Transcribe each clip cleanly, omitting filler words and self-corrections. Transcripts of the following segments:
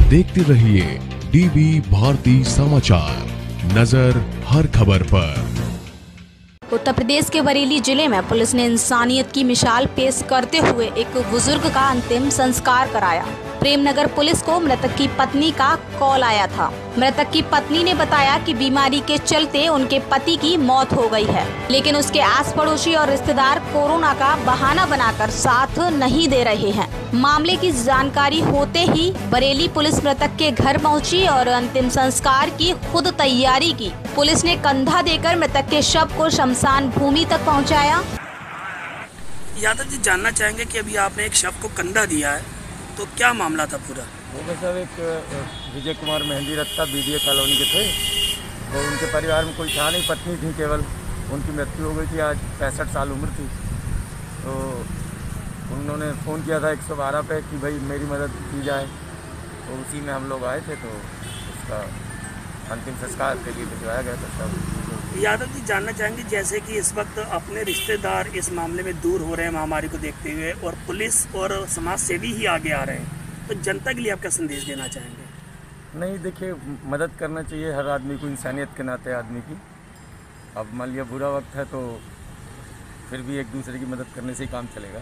देखते रहिए डीवी भारती समाचार, नजर हर खबर पर। उत्तर प्रदेश के बरेली जिले में पुलिस ने इंसानियत की मिसाल पेश करते हुए एक बुजुर्ग का अंतिम संस्कार कराया। प्रेमनगर पुलिस को मृतक की पत्नी का कॉल आया था। मृतक की पत्नी ने बताया कि बीमारी के चलते उनके पति की मौत हो गई है, लेकिन उसके आस पड़ोसी और रिश्तेदार कोरोना का बहाना बनाकर साथ नहीं दे रहे हैं। मामले की जानकारी होते ही बरेली पुलिस मृतक के घर पहुंची और अंतिम संस्कार की खुद तैयारी की। पुलिस ने कंधा देकर मृतक के शव को शमशान भूमि तक पहुंचाया। यादव जी, जानना चाहेंगे कि अभी आपने एक शव को कंधा दिया है, तो क्या मामला था पूरा? वो सर एक Vijay Kumar Mehndiratta BDA colony के थे। तो उनके परिवार में कोई था नहीं, पत्नी थी केवल। उनकी मृत्यु हो गई थी, आज 65 साल उम्र थी। तो उन्होंने फ़ोन किया था 112 पे कि भाई मेरी मदद की जाए। तो उसी में हम लोग आए थे, तो उसका अंतिम संस्कार के लिए भिजवाया गया था सब। यादव जी, जानना चाहेंगे जैसे कि इस वक्त अपने रिश्तेदार इस मामले में दूर हो रहे हैं महामारी को देखते हुए, और पुलिस और समाज सेवी ही आगे आ रहे हैं, तो जनता के लिए आप क्या संदेश देना चाहेंगे? नहीं, देखिए, मदद करना चाहिए हर आदमी को, इंसानियत के नाते आदमी की। अब मान लिया बुरा वक्त है तो फिर भी एक दूसरे की मदद करने से ही काम चलेगा।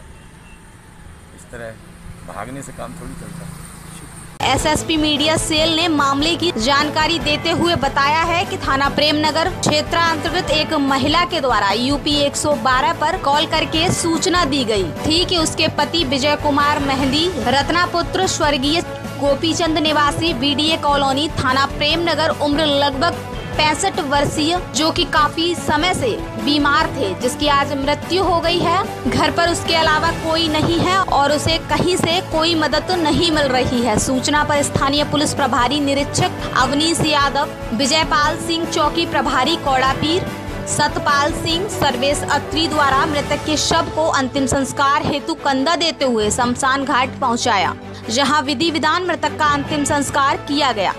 इस तरह भागने से काम थोड़ी चलता है। एसएसपी मीडिया सेल ने मामले की जानकारी देते हुए बताया है कि थाना प्रेमनगर क्षेत्रांतर्गत एक महिला के द्वारा यूपी 112 पर कॉल करके सूचना दी गई थी कि उसके पति विजय कुमार मेहंदी रत्नापुत्र स्वर्गीय गोपीचंद निवासी बीडीए कॉलोनी थाना प्रेमनगर, उम्र लगभग 65 वर्षीय, जो कि काफी समय से बीमार थे, जिसकी आज मृत्यु हो गई है। घर पर उसके अलावा कोई नहीं है और उसे कहीं से कोई मदद नहीं मिल रही है। सूचना पर स्थानीय पुलिस प्रभारी निरीक्षक अवनीश यादव, विजयपाल सिंह चौकी प्रभारी कौड़ापीर, सतपाल सिंह, सर्वेश अत्री द्वारा मृतक के शव को अंतिम संस्कार हेतु कंधा देते हुए शमशान घाट पहुंचाया, जहां विधि विधान मृतक का अंतिम संस्कार किया गया।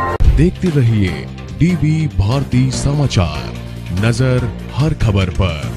देखते रहिए डीवी भारती समाचार, नजर हर खबर पर।